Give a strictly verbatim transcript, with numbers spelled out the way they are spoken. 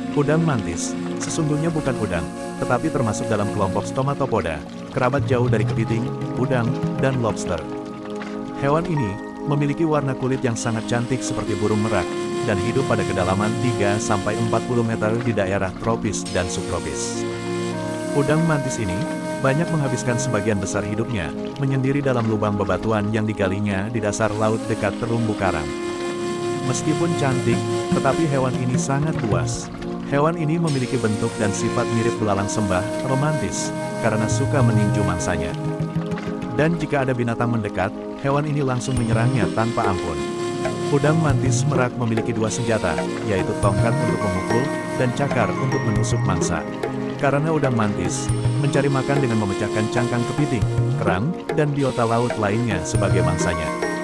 Udang mantis, sesungguhnya bukan udang, tetapi termasuk dalam kelompok Stomatopoda, kerabat jauh dari kepiting, udang, dan lobster. Hewan ini memiliki warna kulit yang sangat cantik seperti burung merak, dan hidup pada kedalaman tiga sampai empat puluh meter di daerah tropis dan subtropis. Udang mantis ini banyak menghabiskan sebagian besar hidupnya menyendiri dalam lubang bebatuan yang digalinya di dasar laut dekat terumbu karang. Meskipun cantik, tetapi hewan ini sangat buas. Hewan ini memiliki bentuk dan sifat mirip belalang sembah, romantis, karena suka meninju mangsanya. Dan jika ada binatang mendekat, hewan ini langsung menyerangnya tanpa ampun. Udang mantis merak memiliki dua senjata, yaitu tongkat untuk memukul, dan cakar untuk menusuk mangsa. Karena udang mantis mencari makan dengan memecahkan cangkang kepiting, kerang, dan biota laut lainnya sebagai mangsanya.